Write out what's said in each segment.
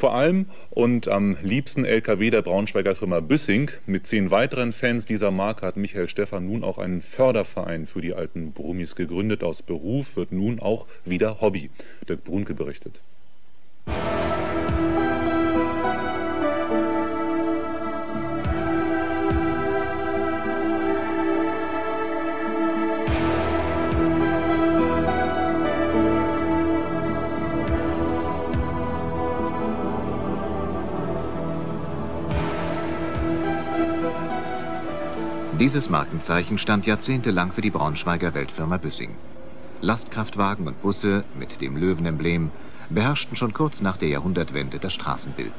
Vor allem und am liebsten LKW der Braunschweiger Firma Büssing. Mit 10 weiteren Fans dieser Marke hat Michael Stephan nun auch einen Förderverein für die alten Brummis gegründet. Aus Beruf wird nun auch wieder Hobby. Dirk Brunke berichtet. Dieses Markenzeichen stand jahrzehntelang für die Braunschweiger Weltfirma Büssing. Lastkraftwagen und Busse mit dem Löwenemblem beherrschten schon kurz nach der Jahrhundertwende das Straßenbild.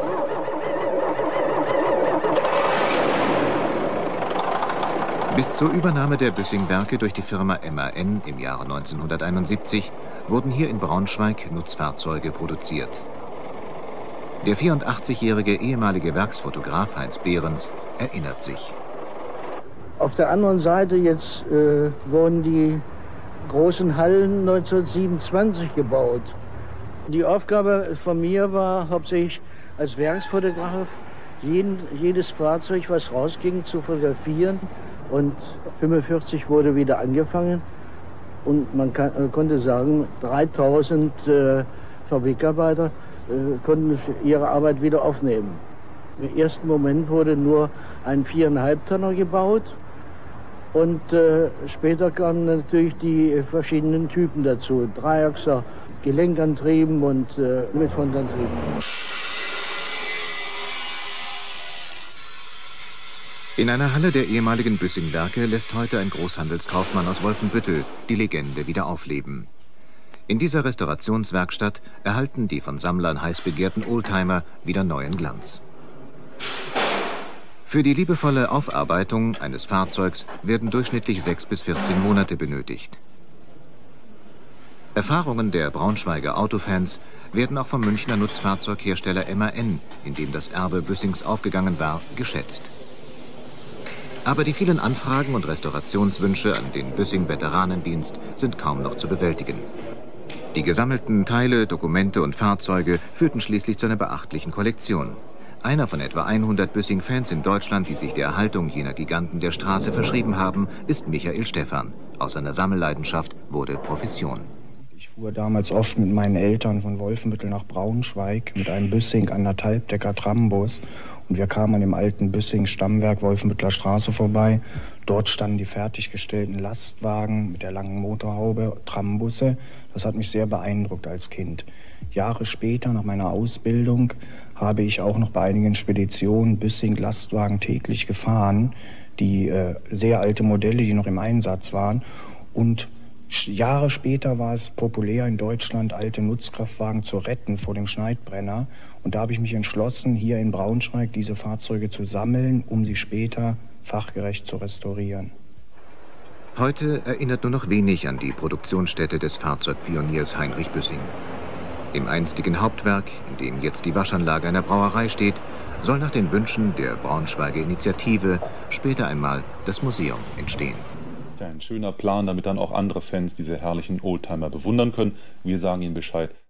Bis zur Übernahme der Büssing-Werke durch die Firma MAN im Jahre 1971 wurden hier in Braunschweig Nutzfahrzeuge produziert. Der 84-jährige ehemalige Werksfotograf Heinz Behrens erinnert sich. Auf der anderen Seite jetzt wurden die großen Hallen 1927 gebaut. Die Aufgabe von mir war hauptsächlich als Werksfotograf, jedes Fahrzeug, was rausging, zu fotografieren. Und 1945 wurde wieder angefangen. Und man konnte sagen, 3000 Fabrikarbeiter konnten ihre Arbeit wieder aufnehmen. Im ersten Moment wurde nur ein 4,5 Tonner gebaut. Und später kamen natürlich die verschiedenen Typen dazu. Dreiachser, Gelenkantrieben und mit Frontantrieben. In einer Halle der ehemaligen Büssing-Werke lässt heute ein Großhandelskaufmann aus Wolfenbüttel die Legende wieder aufleben. In dieser Restaurationswerkstatt erhalten die von Sammlern heiß begehrten Oldtimer wieder neuen Glanz. Für die liebevolle Aufarbeitung eines Fahrzeugs werden durchschnittlich 6 bis 14 Monate benötigt. Erfahrungen der Braunschweiger Autofans werden auch vom Münchner Nutzfahrzeughersteller MAN, in dem das Erbe Büssings aufgegangen war, geschätzt. Aber die vielen Anfragen und Restaurationswünsche an den Büssing-Veteranendienst sind kaum noch zu bewältigen. Die gesammelten Teile, Dokumente und Fahrzeuge führten schließlich zu einer beachtlichen Kollektion. Einer von etwa 100 Büssing-Fans in Deutschland, die sich der Erhaltung jener Giganten der Straße verschrieben haben, ist Michael Stephan. Aus seiner Sammelleidenschaft wurde Profession. Ich fuhr damals oft mit meinen Eltern von Wolfenbüttel nach Braunschweig mit einem Büssing 1,5 Decker Trambus. Und wir kamen an dem alten Büssing-Stammwerk Wolfenbütteler Straße vorbei. Dort standen die fertiggestellten Lastwagen mit der langen Motorhaube, Trambusse. Das hat mich sehr beeindruckt als Kind. Jahre später, nach meiner Ausbildung, habe ich auch noch bei einigen Speditionen Büssing-Lastwagen täglich gefahren, die sehr alte Modelle, die noch im Einsatz waren. Und Jahre später war es populär in Deutschland, alte Nutzkraftwagen zu retten vor dem Schneidbrenner. Und da habe ich mich entschlossen, hier in Braunschweig diese Fahrzeuge zu sammeln, um sie später fachgerecht zu restaurieren. Heute erinnert nur noch wenig an die Produktionsstätte des Fahrzeugpioniers Heinrich Büssing. Im einstigen Hauptwerk, in dem jetzt die Waschanlage einer Brauerei steht, soll nach den Wünschen der Braunschweiger Initiative später einmal das Museum entstehen. Ja, ein schöner Plan, damit dann auch andere Fans diese herrlichen Oldtimer bewundern können. Wir sagen Ihnen Bescheid.